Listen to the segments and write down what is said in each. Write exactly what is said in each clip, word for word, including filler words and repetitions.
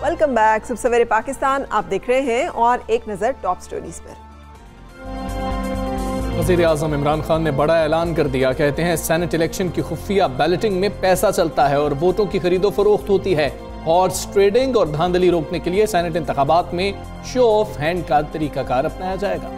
Welcome back. सुबह सवेरे पाकिस्तान आप देख रहे हैं और एक नज़र टॉप स्टोरीज पर। वज़ीर आज़म इमरान खान ने बड़ा ऐलान कर दिया। कहते हैं सेनेट इलेक्शन की खुफिया बैलेटिंग में पैसा चलता है और वोटों की खरीदो फरोख्त होती है। हॉर्स ट्रेडिंग और धांधली रोकने के लिए सेनेट इंतखाबात में शो ऑफ हैंड का तरीकाकार अपनाया जाएगा।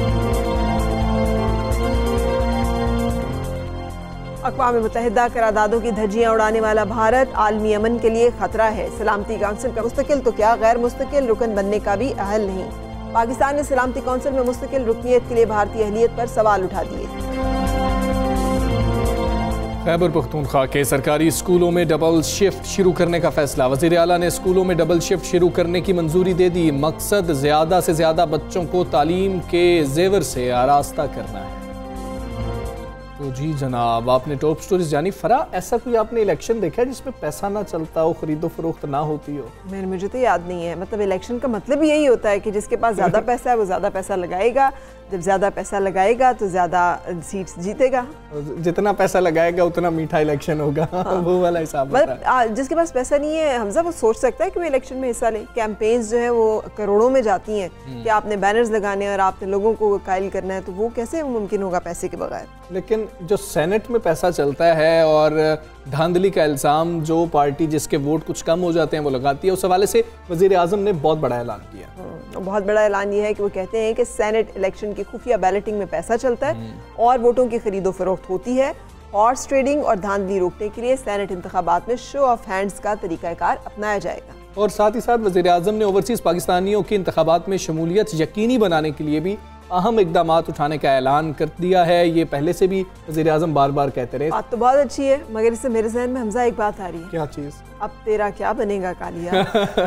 अक़वाम मुत्तहिदा करारदादों की धज्जियां उड़ाने वाला भारत आलमी अमन के लिए खतरा है। सलामती काउंसिल का मुस्तकिल तो क्या गैर मुस्तकिल रुकन बनने का भी अहल नहीं। पाकिस्तान ने सलामती काउंसिल में मुस्तकिल रुकनियत के लिए भारतीय अहलियत पर सवाल उठा दिए। खैबर पख्तूनख्वा के सरकारी स्कूलों में डबल शिफ्ट शुरू करने का फैसला। वज़ीर आला ने स्कूलों में डबल शिफ्ट शुरू करने की मंजूरी दे दी। मकसद ज़्यादा से ज़्यादा बच्चों को तालीम के जेवर से आरास्ता करना है। तो जी जनाब, आपने टॉप स्टोरीज जानी। फरा, ऐसा कोई आपने इलेक्शन देखा है जिसमें पैसा ना चलता हो, खरीदो फरोख्त ना होती हो? मैंने मुझे तो याद नहीं है। मतलब इलेक्शन का मतलब यही होता है कि जिसके पास ज़्यादा पैसा है वो ज़्यादा पैसा लगाएगा। जब ज़्यादा पैसा लगाएगा तो ज़्यादा सीट्स जीतेगा। जितना पैसा लगाएगा उतना मीठा इलेक्शन होगा। हाँ। वो वाला हिसाब। मतलब जिसके पास पैसा नहीं है हमजा, वो सोच सकता है कि वो इलेक्शन में हिस्सा ले। कैंपेन्स जो है वो करोड़ों में जाती हैं कि आपने बैनर्स लगाने और आपने लोगों को कायल करना है, तो वो कैसे मुमकिन होगा पैसे के बगैर। लेकिन जो सेनेट में पैसा चलता है और धांधली का इल्ज़ाम जो पार्टी जिसके वोट कुछ कम हो जाते हैं वो लगाती है, उस हवाले से वज़ीर आज़म ने बहुत बड़ा ऐलान किया। बहुत बड़ा ऐलान ये है कि वो कहते हैं कि सेनेट इलेक्शन की खुफिया बैलेटिंग में पैसा चलता है और वोटों की खरीदो फरोख्त होती है। हॉर्स ट्रेडिंग और धांधली रोकने के लिए सेनेट इंतखाबात में शो ऑफ हैंड्स का तरीकाकार अपनाया जाएगा। और साथ ही साथ वज़ीर आज़म ने ओवरसीज़ पाकिस्तानियों की इंतखाबात में शमूलियत यकीनी बनाने के लिए भी अहम इकदाम उठाने का ऐलान कर दिया है। ये पहले से भी वज़ीर आज़म बार बार कहते रहे। बात तो बहुत अच्छी है, मगर इससे मेरे ज़हन में हमजा एक बात आ रही है। क्या चीज़? अब तेरा क्या बनेगा कालिया।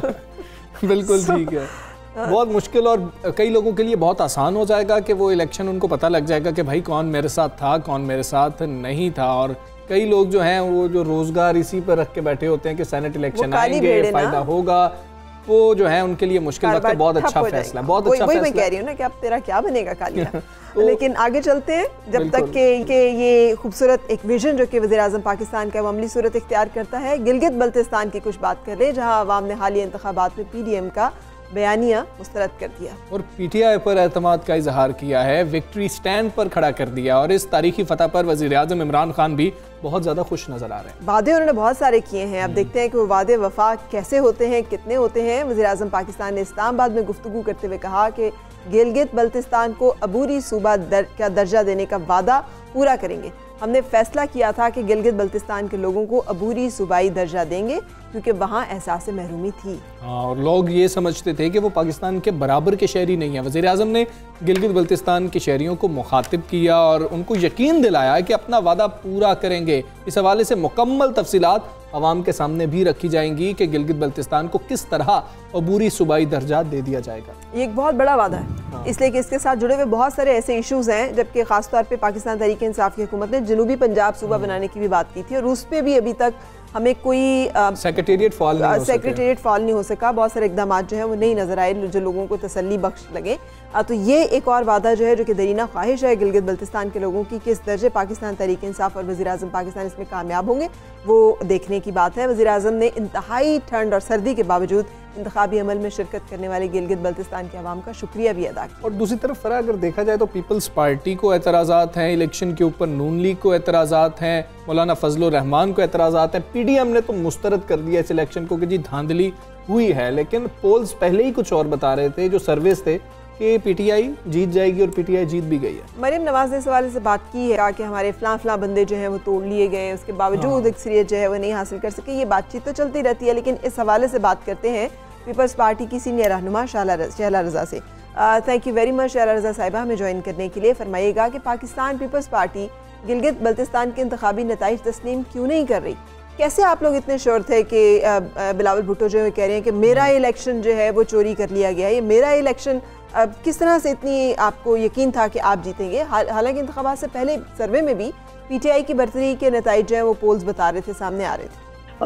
बिल्कुल ठीक है। बहुत मुश्किल और कई लोगों के लिए बहुत आसान हो जाएगा कि वो इलेक्शन उनको पता लग जाएगा कि भाई कौन मेरे साथ था, कौन मेरे साथ नहीं था। और कई लोग जो हैं वो जो रोजगार इसी पर रख के बैठे होते हैं कि सेनेट इलेक्शन आएंगे, फायदा होगा, वो जो है उनके लिए मुश्किल वक्त है। बहुत अच्छा फैसला, बहुत अच्छा फैसला। मैं कह रही हूँ ना कि अब तेरा क्या बनेगा कालिया। लेकिन आगे चलते हैं जब तक के, के ये खूबसूरत एक विजन जो कि वज़ीर आज़म पाकिस्तान का अमली सूरत इख्तियार करता है। गिलगित बल्तिस्तान की कुछ बात कर ले, जहाँ अवाम ने हालिया इंतखाबात में पी डी एम का बयानिया मुस्तरद कर दिया और पी टी आई पर एतमाद का इजहार किया है। विक्ट्री स्टैंड पर खड़ा कर दिया और इस तारीखी फतह पर वज़ीर आज़म इमरान खान भी बहुत ज़्यादा खुश नज़र आ रहे हैं। वादे उन्होंने बहुत सारे किए हैं। अब देखते हैं कि वो वादे वफा कैसे होते हैं, कितने होते हैं। वज़ीर आज़म पाकिस्तान ने इस्लामाबाद में गुफ्तगू करते हुए कहा कि गिलगित बल्तिस्तान को अबूरी सूबा दर, का दर्जा देने का वादा पूरा करेंगे। हमने फैसला किया था कि गिलगित बल्तिस्तान के लोगों को अबूरी सूबाई दर्जा देंगे क्योंकि वहाँ एहसास महरूमी थी। हाँ, और लोग ये समझते थे कि वो पाकिस्तान के बराबर के शहरी नहीं है। वज़ीर आज़म ने गिलगित बल्तिस्तान के शहरियों को मुखातिब किया और उनको यकीन दिलाया कि अपना वादा पूरा करेंगे। इस हवाले से मुकम्मल तफसीलात अवाम के सामने भी रखी जाएंगी कि गिलगित बल्तिस्तान को किस तरह अबूरी सूबाई दर्जा दे दिया जाएगा। ये एक बहुत बड़ा वादा है। हाँ। इसलिए कि इसके साथ जुड़े हुए बहुत सारे ऐसे इश्यूज हैं, जबकि खासतौर पे पाकिस्तान तहरीक इंसाफ की हुकूमत ने जनूबी पंजाब सूबा बनाने की भी बात की थी और उस पर भी अभी तक हमें कोई सेक्रेटेरिएट फॉल नहीं हो सेक्रेटेरिएट फॉल नहीं हो सका। बहुत सारे इकदाम जो है वो नहीं नजर आए जो लोगों को तसल्ली बख्श लगे। तो ये एक और वादा जो है जो कि दरीना ख्वाहिश है गिलगित बल्तिस्तान के लोगों की, किस दर्जे पाकिस्तान तहरीक इंसाफ और वज़ीर आज़म पाकिस्तान इसमें कामयाब होंगे वो देखने की बात है। वज़ीर आज़म ने इंतहाई ठंड और सर्दी के बावजूद इंतखाबी अमल में शिरकत करने वाले गिलगित बल्तिस्तान के अवाम का शुक्रिया भी अदा किया। और दूसरी तरफ फरा अगर देखा जाए तो पीपल्स पार्टी को एतराज़ात हैं इलेक्शन के ऊपर, नून लीग को एतराज़ात हैं, मौलाना फजलुर रहमान को एतराज़ात हैं। पी डी एम ने तो मुस्तरद कर दिया इस इलेक्शन को कि जी धांधली हुई है, लेकिन पोल्स पहले ही कुछ और बता रहे थे, जो सर्वेस थे कि पी टी आई जीत जाएगी और पी टी आई जीत भी गई है। मरियम नवाज ने इस हवाले से बात की है कि हमारे फलां फलां बंदे जो हैं वो तोड़ लिए गए, उसके बावजूद अक्सरियत जो है वो नहीं हासिल कर सके। ये बातचीत तो चलती रहती है, लेकिन इस हवाले से बात करते हैं पीपल्स पार्टी की सीनियर रहनुमा शहला रज़ा से। Thank you very much Shehla Raza साहिबा हमें ज्वाइन करने के लिए। फरमाइएगा कि पाकिस्तान पीपल्स पार्टी गिलगित बल्तिस्तान के इंतखाबी नताइज तस्लीम क्यों नहीं कर रही? कैसे आप लोग इतने श्योर थे कि बिलावल भुट्टो जो है कह रहे हैं कि मेरा इलेक्शन जो है वो चोरी कर लिया गया है, ये मेरा इलेक्शन, किस तरह से इतनी आपको यकीन था कि आप जीतेंगे? हालांकि इंतखाबात से पहले सर्वे में भी पी टी आई की बर्तरी के नताइज जो है वो पोल्स बता रहे थे, सामने आ रहे थे।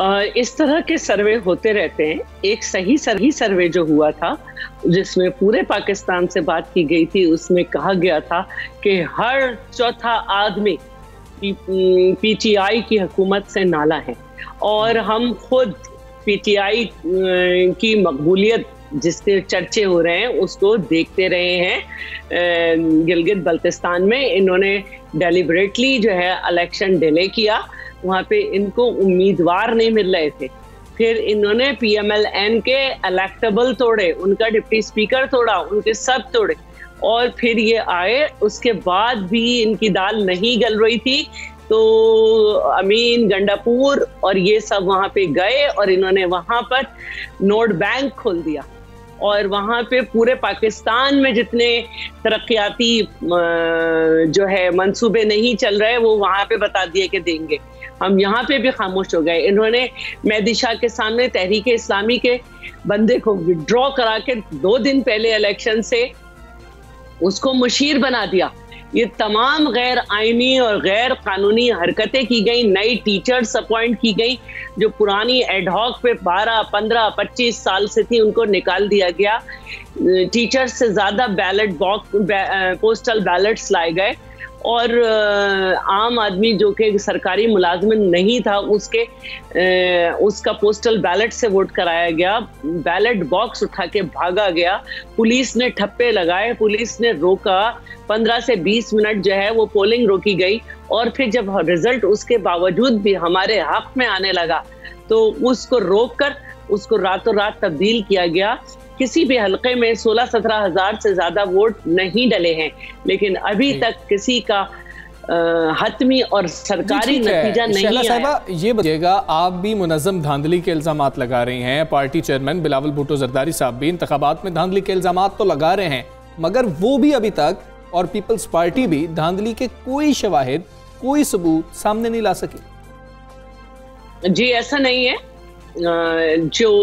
इस तरह के सर्वे होते रहते हैं। एक सही सही सर्वे जो हुआ था जिसमें पूरे पाकिस्तान से बात की गई थी, उसमें कहा गया था कि हर चौथा आदमी पी टी आई की हुकूमत से नाला है और हम खुद पीटीआई की मकबूलियत जिसके चर्चे हो रहे हैं उसको देखते रहे हैं। गिलगित बल्तिस्तान में इन्होंने डेलिबरेटली जो है इलेक्शन डिले किया, वहाँ पे इनको उम्मीदवार नहीं मिल रहे थे। फिर इन्होंने पीएमएलएन के इलेक्टेबल तोड़े, उनका डिप्टी स्पीकर तोड़ा, उनके सब तोड़े, और फिर ये आए। उसके बाद भी इनकी दाल नहीं गल रही थी तो अमीन गंडापुर और ये सब वहाँ पे गए और इन्होंने वहाँ पर नोट बैंक खोल दिया और वहाँ पे पूरे पाकिस्तान में जितने तरक्याती जो है मंसूबे नहीं चल रहे वो वहाँ पे बता दिए कि देंगे। हम यहाँ पे भी खामोश हो गए। इन्होंने मेहदी शाह के सामने तहरीक इस्लामी के बंदे को विड्रॉ करा के दो दिन पहले इलेक्शन से उसको मुशीर बना दिया। ये तमाम गैर आईनी और गैर कानूनी हरकतें की गई। नई टीचर्स अपॉइंट की गई जो पुरानी एडहॉक पे बारह, पंद्रह, पच्चीस साल से थी, उनको निकाल दिया गया। टीचर्स से ज्यादा बैलेट बॉक्स पोस्टल बैलेट्स लाए गए और आम आदमी जो कि सरकारी मुलाजमिन नहीं था उसके उसका पोस्टल बैलेट से वोट कराया गया। बैलेट बॉक्स उठा के भागा गया। पुलिस ने ठप्पे लगाए, पुलिस ने रोका। पंद्रह से बीस मिनट जो है वो पोलिंग रोकी गई और फिर जब रिजल्ट उसके बावजूद भी हमारे हक में आने लगा तो उसको रोक कर उसको रातों रात तब्दील किया गया। किसी भी हलके में सोलह सत्रह हजार से ज्यादा वोट नहीं डले हैं, लेकिन अभी तक किसी का हतमी और सरकारी नतीजा नहीं आया। ये बताइएगा, आप भी मुनज़्ज़म धांधली के इल्जामात लगा रही हैं, पार्टी चेयरमैन बिलावल भुट्टो ज़रदारी साहब भी इंतखाबात में धांधली के इल्जामात तो लगा रहे हैं, मगर वो भी अभी तक और पीपल्स पार्टी भी धांधली के कोई शवाहिद, कोई सबूत सामने नहीं ला सकी। जी ऐसा नहीं है। जो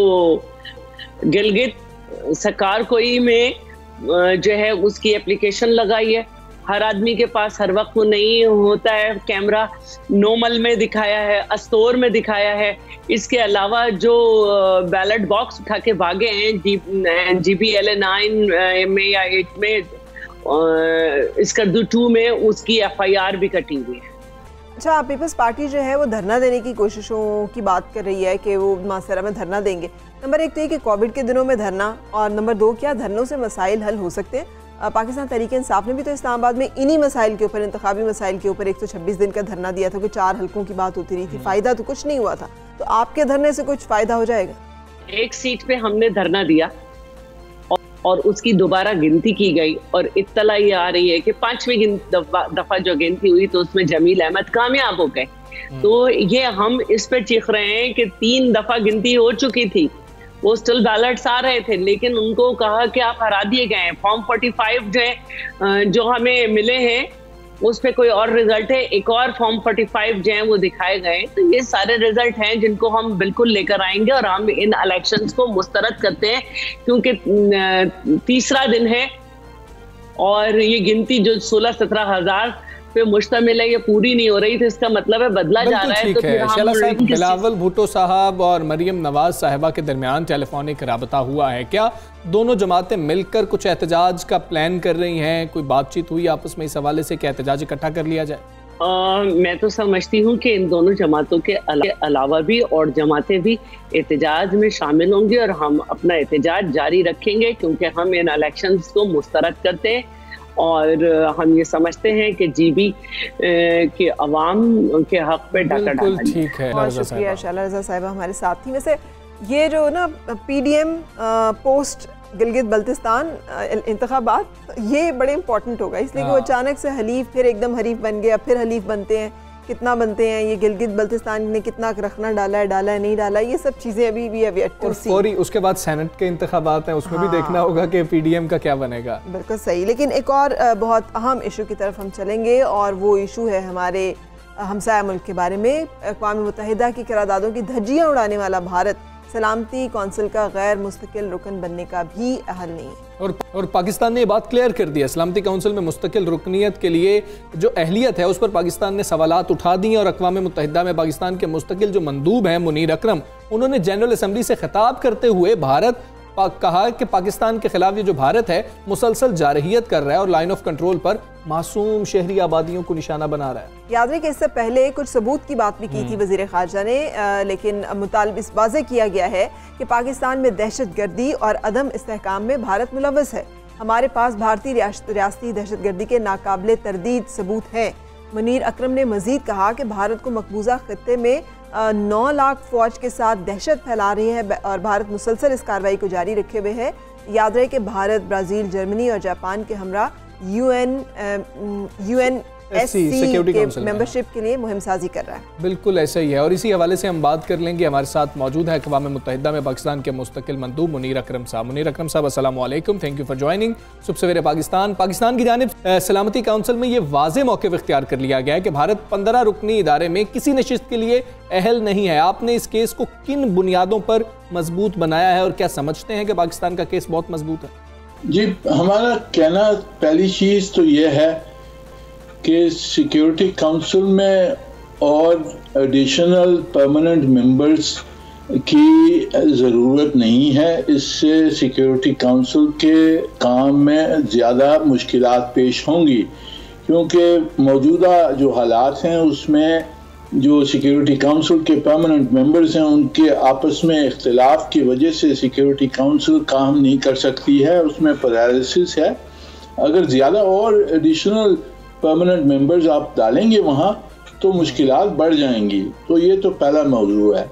गिलगित सकार कोई में जो है उसकी एप्लीकेशन लगाई है, हर आदमी के पास हर वक्त वो नहीं होता है। कैमरा नोमल में दिखाया है, अस्तोर में दिखाया है। इसके अलावा जो बैलेट बॉक्स उठा के भागे हैं जी G B L A nine में या एट में, इसकर्दू टू में, उसकी एफ आई आर भी कटी हुई है। अच्छा, पीपल्स पार्टी जो है वो धरना देने की कोशिशों की बात कर रही है कि वो मासरा में धरना देंगे। नंबर एक तो ये कि कोविड के दिनों में धरना, और नंबर दो क्या धरनों से मसाइल हल हो सकते हैं? पाकिस्तान तहरीक इंसाफ ने भी तो इस्लामाबाद में इन्हीं मसाइल के ऊपर, इंतखाबी मसाइल के ऊपर एक सौ छब्बीस दिन का धरना दिया था कि चार हल्कों की बात होती रही थी, फ़ायदा तो कुछ नहीं हुआ था। तो आपके धरने से कुछ फ़ायदा हो जाएगा? एक सीट पे हमने धरना दिया और उसकी दोबारा गिनती की गई और इत्तला ये आ रही है कि पांचवी दफा, दफा जो गिनती हुई तो उसमें जमील अहमद कामयाब हो गए। तो ये हम इस पे चीख रहे हैं कि तीन दफा गिनती हो चुकी थी, पोस्टल बैलेट्स आ रहे थे, लेकिन उनको कहा कि आप हरा दिए गए हैं। फॉर्म पैंतालीस जो है जो हमें मिले हैं उस पे कोई और रिजल्ट है, एक और फॉर्म पैंतालीस जो है वो दिखाए गए। तो ये सारे रिजल्ट हैं जिनको हम बिल्कुल लेकर आएंगे और हम इन इलेक्शंस को मुस्तरद करते हैं क्योंकि तीसरा दिन है और ये गिनती जो सोलह सत्रह हजार पे मुश्तमिल है ये पूरी नहीं हो रही, तो इसका मतलब है बदला जा रहा है। तो फिर हम बिलावल भुट्टो साहब और मरियम नवाज साहिबा के दरमियान टेलीफोनिक राबता हुआ है क्या? दोनों जमातें मिलकर कुछ एहतजाज का प्लान कर रही हैं? कोई बातचीत हुई आपस में इस हवाले से कि एहतजाज इकट्ठा कर लिया जाए? आ, मैं तो समझती हूँ कि इन दोनों जमातों के अलावा भी और जमातें भी एहतजाज में शामिल होंगी और हम अपना एहतजाज जारी रखेंगे क्योंकि हम इन इलेक्शंस को मुस्तरद करते हैं और हम ये समझते हैं कि जीबी के अवाम के हक पे डाका डाला। ठीक है, बहुत शुक्रिया शाला रज़ा साहिबा हमारे साथ थी। वैसे ये जो ना पीडीएम पोस्ट गिलगित बल्तिस्तान इंतखाबात ये बड़े इंपॉर्टेंट होगा, इसलिए कि वो अचानक से हलीफ फिर एकदम हरीफ बन गया, फिर हलीफ बनते हैं, कितना बनते हैं, ये गिलगित बल्तिस्तान ने कितना रखना डाला है, डाला है नहीं डाला, ये सब चीज़ें अभी भी अभी और उसके बाद सेनेट के इंतखाबात हैं, उसमें हाँ। भी देखना होगा कि पीडीएम का क्या बनेगा। बिल्कुल सही। लेकिन एक और बहुत अहम इशू की तरफ हम चलेंगे और वो इशू है हमारे हमसाया मुल्क के बारे में। अक़वाम मुत्तहिदा की करारदादों की धज्जियाँ उड़ाने वाला भारत सलामती कौंसिल का गैर मुस्तकिल रुकन बनने का भी अहल नहीं है। और, और पाकिस्तान ने ये बात क्लियर कर दी है, सलामती काउंसिल में मुस्तकिल रुकनीत के लिए जो अहलियत है उस पर पाकिस्तान ने सवालात उठा दी और अक़वाम मुत्तहिदा में पाकिस्तान के मुस्तकिल जो मंदूब हैं मुनीर अकरम, उन्होंने जनरल असम्बली से खिताब करते हुए भारत कहा कि पाकिस्तान के खिलाफ ये जो भारत है मुसलसल जारहियत कर रहा है और लाइन ऑफ कंट्रोल पर मासूम शहरी आबादियों को निशाना बना रहा है। याद रहे कि इससे पहले कुछ सबूत की बात भी की थी वजीर खारजा ने, आ, लेकिन मुतालिब इस वाज़े किया गया है कि पाकिस्तान में दहशत गर्दी और अदम इस्तेहकाम में भारत मुलव्वस है। हमारे पास भारतीय रियासती दहशत गर्दी के नाकाबिले तरदीद सबूत हैं। मुनीर अकरम ने मजीद कहा कि भारत को मकबूजा खत्ते में नौ लाख फौज के साथ दहशत फैला रही है और भारत मुसलसल इस कार्रवाई को जारी रखे हुए है। याद रहे कि भारत ब्राज़ील, जर्मनी और जापान के हमरा यूएन यूएन सिक्योरिटी के मेंबरशिप के लिए मुहिम साजी कर रहा है। बिल्कुल ऐसा ही है और इसी हवाले से हम बात कर लेंगे। हमारे साथ मौजूद है अक़वाम मुत्तहिदा में पाकिस्तान के मुस्तकिल मंदूब मुनीर अकरम साहब। मुनीर अकरम साहब अस्सलामु अलैकुम, थैंक यू फॉर ज्वाइनिंग सुबह सवेरे पाकिस्तान। पाकिस्तान की जानिब सलामती काउंसिल में ये वाज़े मौक़िफ़ इख्तियार कर लिया गया है कि भारत पंद्रह रुकनी इदारे में किसी नशिस्त के लिए अहल नहीं है। आपने इस केस को किन बुनियादों पर मजबूत बनाया है और क्या समझते हैं कि पाकिस्तान का केस बहुत मजबूत है? जी, हमारा कहना पहली चीज़ तो ये है कि सिक्योरिटी काउंसिल में और एडिशनल परमानेंट मेंबर्स की ज़रूरत नहीं है। इससे सिक्योरिटी काउंसिल के काम में ज़्यादा मुश्किलात पेश होंगी, क्योंकि मौजूदा जो हालात हैं उसमें जो सिक्योरिटी काउंसिल के परमानेंट मेंबर्स हैं उनके आपस में इख्तिलाफ की वजह से सिक्योरिटी काउंसिल काम नहीं कर सकती है, उसमें पैरालिसिस है। अगर ज़्यादा और एडिशनल परमानेंट मेंबर्स आप डालेंगे वहाँ तो मुश्किलात बढ़ जाएंगी। तो ये तो पहला मौजू है।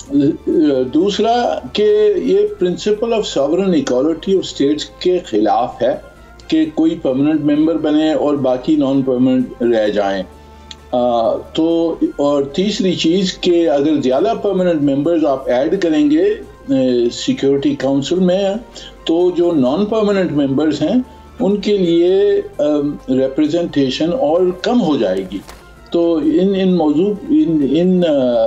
दूसरा कि ये principle of sovereign equality of states के ख़िलाफ़ है कि कोई परमानेंट मेंबर बने और बाकी नॉन परमानेंट रह जाएं। आ, तो और तीसरी चीज़ कि अगर ज़्यादा परमानेंट मेंबर्स आप ऐड करेंगे सिक्योरिटी काउंसिल में तो जो नॉन परमानेंट मेंबर्स हैं उनके लिए रिप्रेजेंटेशन और कम हो जाएगी। तो इन इन मौजू इन इन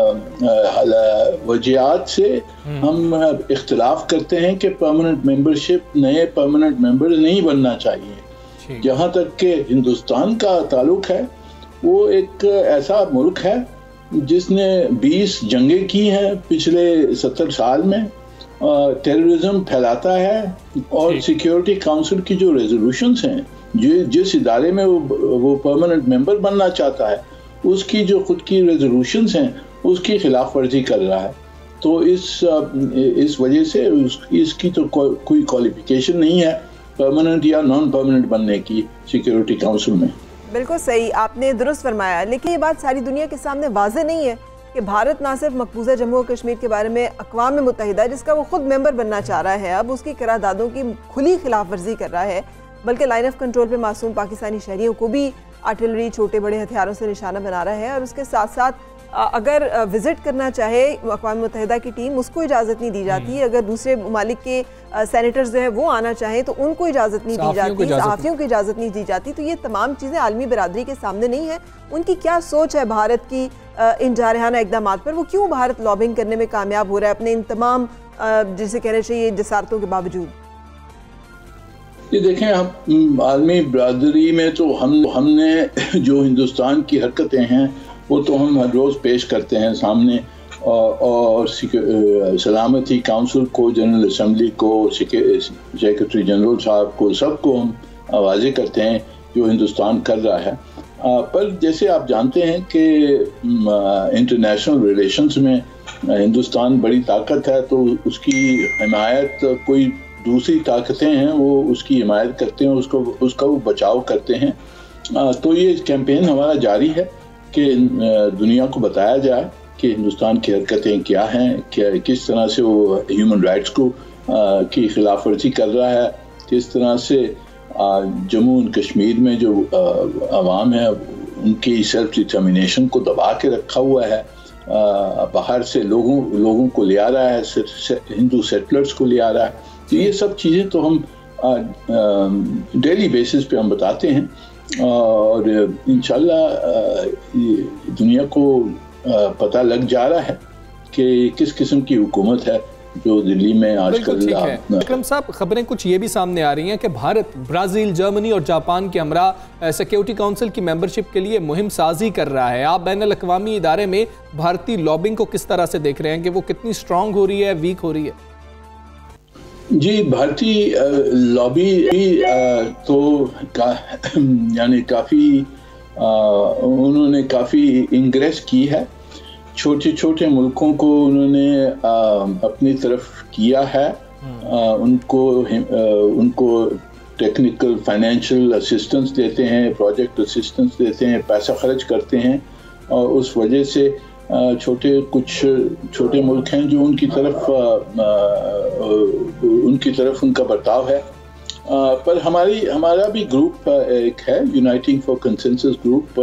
वजहात से हम इख्तिलाफ करते हैं कि परमानेंट मेंबरशिप नए परमानेंट मेंबर नहीं बनना चाहिए। जहाँ तक कि हिंदुस्तान का ताल्लुक है, वो एक ऐसा मुल्क है जिसने बीस जंगें की हैं पिछले सत्तर साल में, टेररिज्म फैलाता है और सिक्योरिटी काउंसिल की जो रेजोल्यूशंस हैं, जो जिस इदारे में वो वो परमानेंट मेंबर बनना चाहता है उसकी जो खुद की रेजोल्यूशंस हैं उसकी खिलाफ वर्जी कर रहा है। तो इस इस वजह से उस, इसकी तो को, कोई क्वालिफिकेशन नहीं है परमानेंट या नॉन परमानेंट बनने की सिक्योरिटी काउंसिल में। बिल्कुल सही, आपने दुरुस्त फरमाया। लेकिन ये बात सारी दुनिया के सामने वाज़े नहीं है कि भारत ना सिर्फ मकबूजा जम्मू और कश्मीर के बारे में अक़वाम मुत्तहिदा जिसका वो खुद मेंबर बनना चाह रहा है, अब उसकी करारदादों की खुली खिलाफ वर्जी कर रहा है, बल्कि लाइन ऑफ कंट्रोल पे मासूम पाकिस्तानी शहरियों को भी आर्टिलरी, छोटे बड़े हथियारों से निशाना बना रहा है। और उसके साथ साथ अगर विज़िट करना चाहे अक़वाम मुत्तहिदा की टीम, उसको इजाज़त नहीं दी जाती। अगर दूसरे ममालिक के सेनेटर्स जो है वो आना चाहें तो उनको इजाज़त नहीं दी जाती, सहाफ़ियों को इजाज़त नहीं दी जाती। तो ये तमाम चीज़ें आलमी बरादरी के सामने नहीं है। उनकी क्या सोच है भारत की इन जारहाना इक़दाम पर? वो क्यों भारत लॉबिंग करने में कामयाब हो रहा है अपने इन तमाम जिसे कहना चाहिए जसारतों के बावजूद? ये देखें, हम आलमी बरादरी में तो हम हमने जो हिंदुस्तान की हरकतें हैं वो तो हम हर रोज़ पेश करते हैं सामने, और, और सलामती काउंसिल को, जनरल असम्बली को, सेक्रेटरी जनरल साहब को, सबको हम आवाज़ें करते हैं जो हिंदुस्तान कर रहा है। आ, पर जैसे आप जानते हैं कि इंटरनेशनल रिलेशंस में हिंदुस्तान बड़ी ताकत है, तो उसकी हिमायत कोई दूसरी ताकतें हैं वो उसकी हिमायत करते हैं, उसको उसका वो बचाव करते हैं। आ, तो ये कैंपेन हमारा जारी है कि दुनिया को बताया जाए कि हिंदुस्तान की हरकतें क्या हैं, क्या किस तरह से वो ह्यूमन राइट्स को आ, की खिलाफ वर्जी कर रहा है, किस तरह से जम्मू एंड कश्मीर में जो आवाम है उनकी सेल्फ डिटर्मिनेशन को दबा के रखा हुआ है, आ, बाहर से लोगों लोगों को ले आ रहा है, से, से, हिंदू सेटलर्स को ले आ रहा है। तो ये सब चीज़ें तो हम डेली बेसिस पे हम बताते हैं और इंशाल्लाह दुनिया को पता लग जा रहा है कि किस किस्म की हुकूमत है जो दिल्ली में आजकल। अकरम साहब, खबरें कुछ ये भी सामने आ रही हैं कि भारत ब्राज़ील, जर्मनी और जापान के हमरा सिक्योरिटी काउंसिल की मेंबरशिप के लिए मुहिम साजी कर रहा है। आप बैन अल-अक़वामी इदारे में भारतीय लॉबिंग को किस तरह से देख रहे हैं कि वो कितनी स्ट्रॉन्ग हो रही है, वीक हो रही है? जी, भारतीय लॉबी तो का, यानी काफ़ी उन्होंने काफ़ी इंग्रेस की है। छोटे छोटे मुल्कों को उन्होंने आ, अपनी तरफ किया है। आ, उनको आ, उनको टेक्निकल फाइनेंशियल असिस्टेंस देते हैं, प्रोजेक्ट असिस्टेंस देते हैं, पैसा खर्च करते हैं, और उस वजह से छोटे कुछ छोटे मुल्क हैं जो उनकी तरफ आ, आ, उनकी तरफ उनका बर्ताव है। आ, पर हमारी हमारा भी ग्रुप एक है, यूनाइटिंग फॉर कंसेंसस ग्रुप,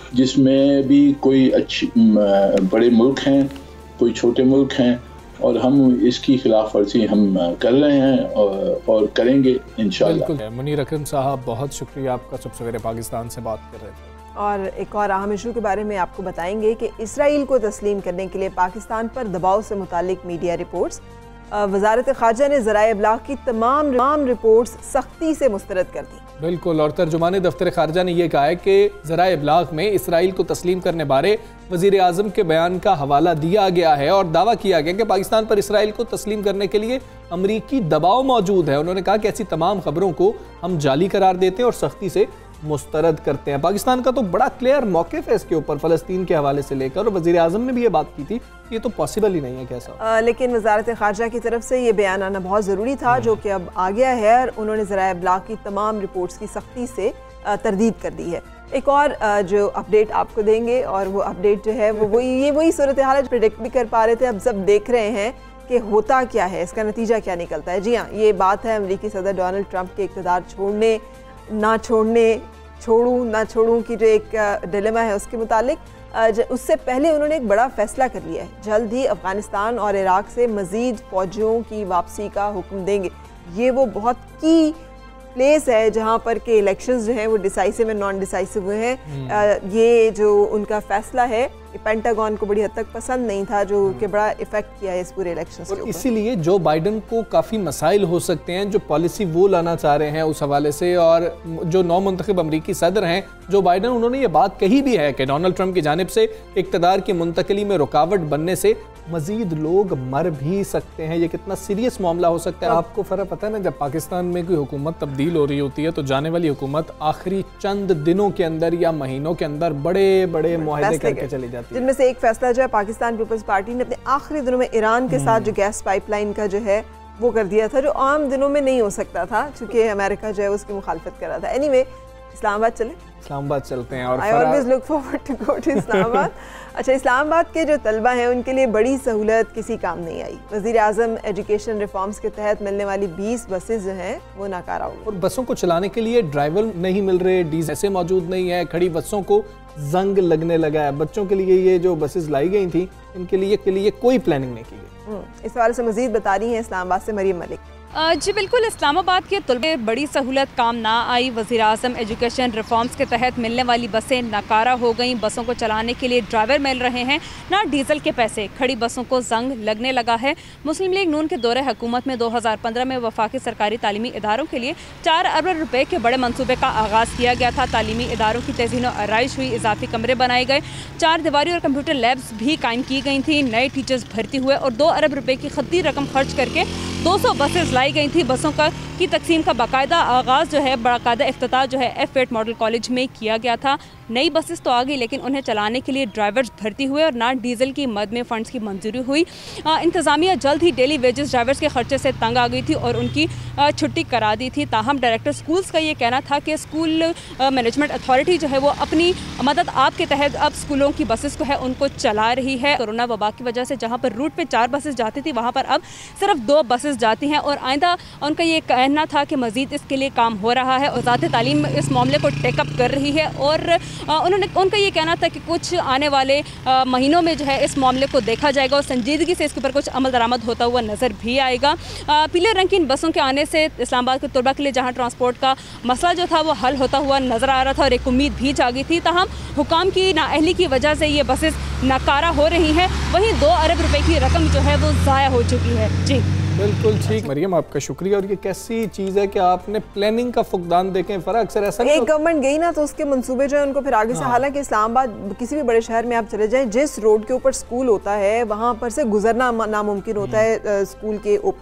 जिसमें भी कोई अच्छी बड़े मुल्क हैं, कोई छोटे मुल्क हैं, और हम इसकी खिलाफ वर्जी हम कर रहे हैं और, और करेंगे इंशाल्लाह। मुनीर अकरम साहब, बहुत शुक्रिया आपका, सुबह सवेरे पाकिस्तान से बात कर रहे थे। और एक और अहम इशू के बारे में आपको बताएंगे कि इसराइल को तस्लीम करने के लिए पाकिस्तान पर दबाव से मुतालिक मीडिया रिपोर्ट्स, वजारत ख़ारजा ने ज़राए इब्लाग़ की तमाम तमाम रिपोर्ट्स सख्ती से मुस्तरद कर दी। बिल्कुल, और तर्जुमान दफ्तर ख़ारजा ने यह कहा है कि ज़राए इब्लाग़ में इसराइल को तस्लीम करने बारे वज़ीर आज़म के बयान का हवाला दिया गया है और दावा किया गया कि पाकिस्तान पर इसराइल को तस्लीम करने के लिए अमरीकी दबाव मौजूद है। उन्होंने कहा कि ऐसी तमाम खबरों को हम जाली करार देते हैं और सख्ती से मुस्तरद करते हैं। पाकिस्तान का तो बड़ा क्लियर मौक़िफ़ है इसके ऊपर, फ़लस्तीन के हवाले से लेकर, और वज़ीर आज़म ने भी ये बात की थी, ये तो पॉसिबल ही नहीं है कैसा। आ, लेकिन वज़ारत ख़ारजा की तरफ से ये बयान आना बहुत ज़रूरी था, जो कि अब आ गया है, और उन्होंने ज़राए इब्लाग़ की तमाम रिपोर्ट्स की सख्ती से तरदीद कर दी है। एक और जो अपडेट आपको देंगे, और वो अपडेट जो है वो वही ये वही सूरत हाल प्रेडिक्ट भी कर पा रहे थे, अब सब देख रहे हैं कि होता क्या है, इसका नतीजा क्या निकलता है। जी हाँ, ये बात है अमेरिकी सदर डोनाल्ड ट्रंप के इक़्तिदार छोड़ने ना छोड़ने छोड़ूं ना छोड़ूं की जो एक डिलेमा है उसके मुतालिक। उससे पहले उन्होंने एक बड़ा फैसला कर लिया है, जल्द ही अफ़गानिस्तान और इराक़ से मज़ीद फ़ौजियों की वापसी का हुक्म देंगे। ये वो बहुत की प्लेस है जहाँ पर के इलेक्शंस जो हैं वो डिसाइसिव में नॉन डिसाइसिव हुए हैं। ये जो उनका फैसला है, पेंटागन को बड़ी हद तक पसंद नहीं था, जो कि बड़ा इफेक्ट किया है इस पूरे इलेक्शन के ऊपर। इसीलिए जो बाइडन को काफ़ी मसाइल हो सकते हैं, जो पॉलिसी वो लाना चाह रहे हैं उस हवाले से, और जो नौ मुंतखब अमरीकी सदर हैं जो बाइडन, उन्होंने ये बात कही भी है कि डोनाल्ड ट्रंप की जानिब से इक़्तिदार की मुंतकली में रुकावट बनने से मजीद लोग मर भी सकते हैं। ये कितना सीरियस मामला हो सकता है। आपको फ़र्क पता है ना, जब पाकिस्तान में कोई हुकूमत तब्दील हो रही होती है तो जाने वाली हुकूमत आखिरी चंद दिनों के अंदर या महीनों के अंदर बड़े बड़े मुआहदे करके चली जाती है, जिनमें से एक फैसला जो है पाकिस्तान पीपल्स पार्टी ने अपने आखिरी दिनों में ईरान के साथ जो गैस पाइपलाइन का जो है वो कर दिया था, जो आम दिनों में नहीं हो सकता था, चूँकि अमेरिका जो है उसकी मुखालफत कर रहा था। एनीवे, इस्लामाबाद चले इस्लामाबाद चलते हैं। और I always look forward to go to Islamabad. अच्छा, इस्लामाबाद के जो तलबा हैं उनके लिए बड़ी सहूलत किसी काम नहीं आई। वज़ीर आज़म एजुकेशन रिफॉर्म्स के तहत मिलने वाली बीस बसेज जो हैं वो नाकारा हो गई, और बसों को चलाने के लिए ड्राइवर नहीं मिल रहे, डीजल ऐसे मौजूद नहीं है, खड़ी बसों को जंग लगने लगा है। बच्चों के लिए ये जो बसेज लाई गई थी, इनके लिए के लिए कोई प्लानिंग नहीं की गई। इस हवाले से मज़ीद बता रही हैं इस्लामाबाद से मरियम मलिक। जी बिल्कुल, इस्लामाबाद के तलबे बड़ी सहूलत काम ना आई। वज़ीर आज़म एजुकेशन रिफॉर्म्स के तहत मिलने वाली बसें नकारा हो गईं। बसों को चलाने के लिए ड्राइवर मिल रहे हैं, ना डीजल के पैसे, खड़ी बसों को जंग लगने लगा है। मुस्लिम लीग नून के दौरे हुकूमत में दो हज़ार पंद्रह में वफाकी सरकारी तालीमी इदारों के लिए चार अरब रुपए के बड़े मनसूबे का आगाज़ किया गया था। तालीमी इदारों की तज़हीन और आराइश हुई, इजाफी कमरे बनाए गए, चार दीवारी और कंप्यूटर लैब्स भी कायम की गई थी, नए टीचर्स भर्ती हुए और दो अरब रुपए की खत्ती रकम खर्च करके दो सौ बसेज लाई गई थी। बसों का की तकसीम का बाकायदा आगाज़ जो है, बाकायदा इफ्तिताह जो है एफ एट मॉडल कॉलेज में किया गया था। नई बसेस तो आ गई, लेकिन उन्हें चलाने के लिए ड्राइवर्स भर्ती हुए और ना डीजल की मद में फ़ंड्स की मंजूरी हुई। इंतज़ामिया जल्द ही डेली वेजेस ड्राइवर्स के खर्चे से तंग आ गई थी और उनकी आ, छुट्टी करा दी थी। ताहम डायरेक्टर स्कूल्स का ये कहना था कि स्कूल मैनेजमेंट अथॉरिटी जो है वो अपनी मदद आप के तहत अब स्कूलों की बसेस को है उनको चला रही है। कोरोना वबा की वजह से जहाँ पर रूट पर चार बसेस जाती थी, वहाँ पर अब सिर्फ दो बसेस जाती हैं और आइंदा उनका ये कहना था कि मज़ीद इसके लिए काम हो रहा है। वज़ारत तालीम इस मामले को टेकअप कर रही है और उन्होंने उनका ये कहना था कि कुछ आने वाले महीनों में जो है इस मामले को देखा जाएगा और संजीदगी से इसके ऊपर कुछ अमल दरामद होता हुआ नज़र भी आएगा। पीले रंग की इन बसों के आने से इस्लामाबाद के तलबा के लिए जहाँ ट्रांसपोर्ट का मसला जो था वो हल होता हुआ नज़र आ रहा था और एक उम्मीद भी जागी थी। ताहम हुकाम की नाअहली की वजह से ये बसेस नाकारा हो रही हैं, वहीं दो अरब रुपए की रकम जो है वो ज़ाया हो चुकी है। जी बिल्कुल ठीक मरियम, आपका शुक्रिया। और ये कैसी चीज़ है कि आपने प्लानिंग का फुकदान देखें, फ़र्क अक्सर ऐसा एक गवर्नमेंट गई ना तो उसके मंसूबे जो है उनको फिर आगे से, हालांकि इस्लामाबाद किसी भी बड़े शहर में आप चले जाएं, जिस रोड के ऊपर स्कूल होता है वहाँ पर से गुजरना नामुमकिन होता है स्कूल के ओपनिंग,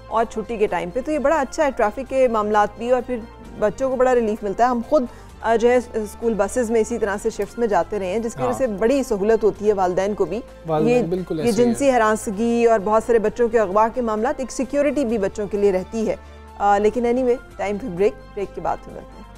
और छुट्टी के टाइम पे, तो ये बड़ा अच्छा है, ट्रैफिक के मामलात भी और फिर बच्चों को बड़ा रिलीफ मिलता है। हम खुद जो है स्कूल बसेस में इसी तरह से शिफ्ट्स में जाते रहे हैं, जिसकी वजह से बड़ी सहूलत होती है वालिदैन को भी। ये ये जिनसी हरासगी और बहुत सारे बच्चों के अगवा के मामला, एक सिक्योरिटी भी बच्चों के लिए रहती है। आ, लेकिन एनीवे टाइम फिर ब्रेक ब्रेक के बाद फिर मिलते हैं।